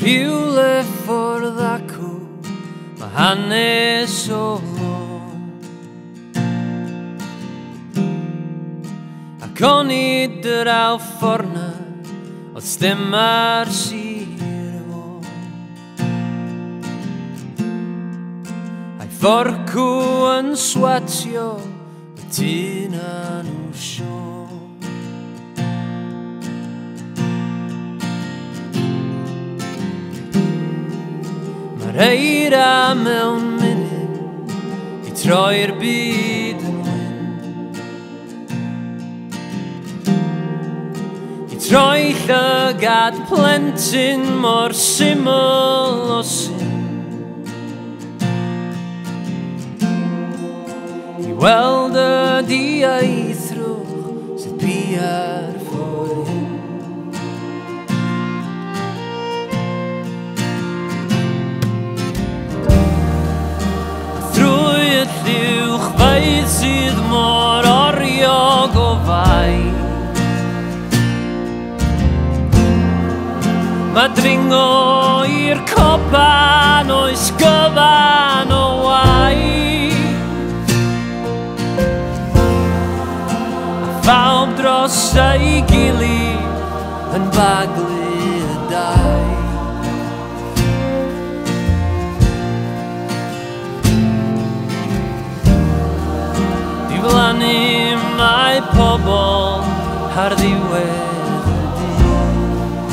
rhywle ffwrdd acw, mae hanes o lo. Ac o'n i draw fforna, oedd stem ar sir fo. A'i fforcw yn swatio, y tŷ na nhw sio. Mae'r eira mewn munud i troi'r byd yn wyn, i troi llygad plentyn mor syml o syn, i weld y dieithrwch sydd bia'r ffordd hyn. Uwch faidd sydd mor oriog o fai, mae dringo i'r coban oes gyfan o waith, a phawb dros ei gilydd yn baglu y dau. Diflannu mae pobl ar ddiwedd y dydd,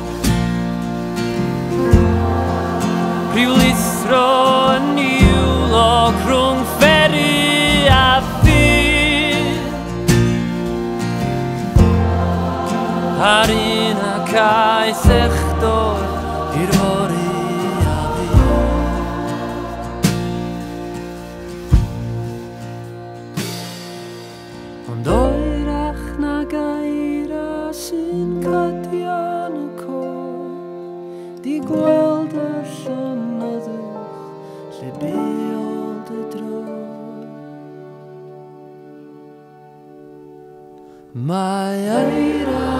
rhyw lithro yn niwlog rhwng fferi a ffydd, ar un ac aeth echdor i'r fori a fydd. Ond oerach na gaira sy'n cadian y coed, di gweld y llonyddwch lle beodd y droed. Mae eira